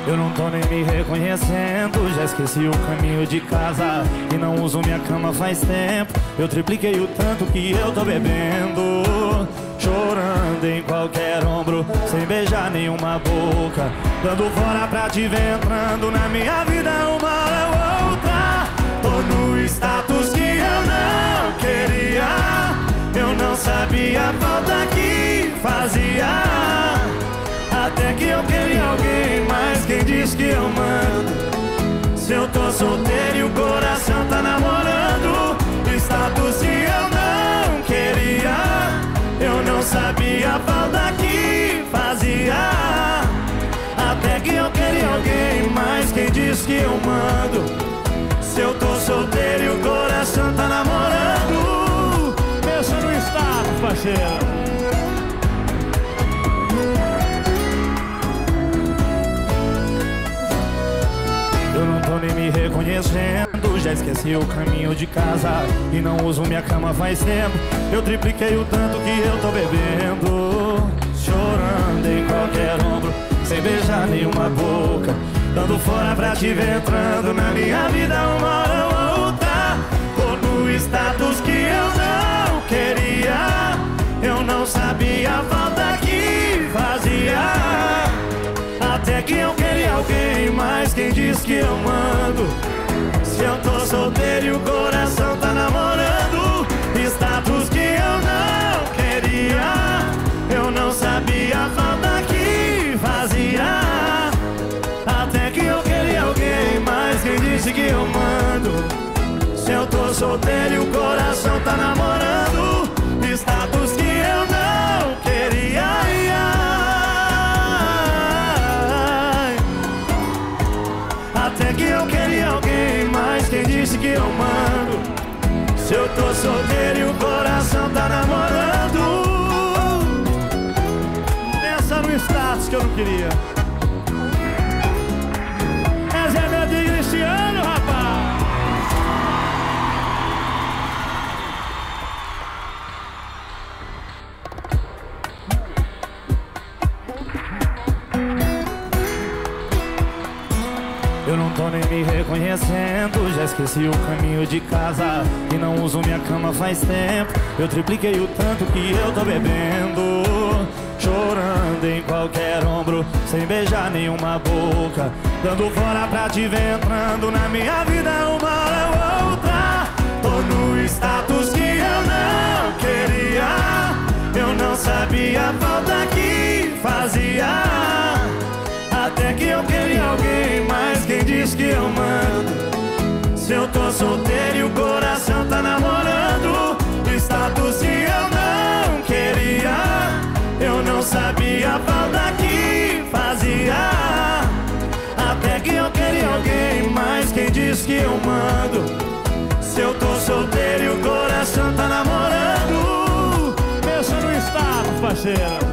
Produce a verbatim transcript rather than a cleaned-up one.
Eu não tô nem me reconhecendo, já esqueci o caminho de casa e não uso minha cama faz tempo. Eu tripliquei o tanto que eu tô bebendo, chorando em qualquer ombro, sem beijar nenhuma boca, dando fora pra te ver entrando na minha vida uma hora ou outra. Tô no status que eu não queria, eu não sabia a falta que fazia. Até que eu queria alguém, mas quem diz que eu mando? Se eu tô solteiro e o coração tá namorando, status que eu não queria, eu não sabia a falta que fazia. Até que eu queria alguém, mas quem diz que eu mando? Se eu tô solteiro e o coração tá namorando. Pensa no status, parceiro. Eu não tô nem me reconhecendo, já esqueci o caminho de casa e não uso minha cama faz tempo. Eu tripliquei o tanto que eu tô bebendo, chorando em qualquer ombro, sem beijar nenhuma boca, dando fora pra te ver entrando na minha vida uma hora ou outra. Tô no status que eu não queria, eu não sabia a falta que fazia. Até que eu queria alguém, mas quem diz que eu mando? Se eu tô solteiro e o coração tá namorando, status que eu não queria, eu não sabia a falta que fazia. Até que eu queria alguém, mas quem disse que eu mando? Se eu tô solteiro e o coração tá namorando, status que eu não queria. Até que eu queria alguém, mas quem disse que eu mando? Se eu tô solteiro e o coração tá namorando. Pensa no status que eu não queria. Essa é meu de Cristiano, rapaz. Eu não tô nem me reconhecendo, já esqueci o caminho de casa e não uso minha cama faz tempo. Eu tripliquei o tanto que eu tô bebendo, chorando em qualquer ombro, sem beijar nenhuma boca, dando fora pra te ver entrando na minha vida uma hora ou outra. Tô no status que eu não queria, eu não sabia a falta que fazia. Até que eu queria alguém, mas quem diz que eu mando? Se eu tô solteiro e o coração tá namorando, status que eu não queria, eu não sabia a falta que fazia. Até que eu queria alguém, mas quem diz que eu mando? Se eu tô solteiro e o coração tá namorando. Pensa no status, parceiro.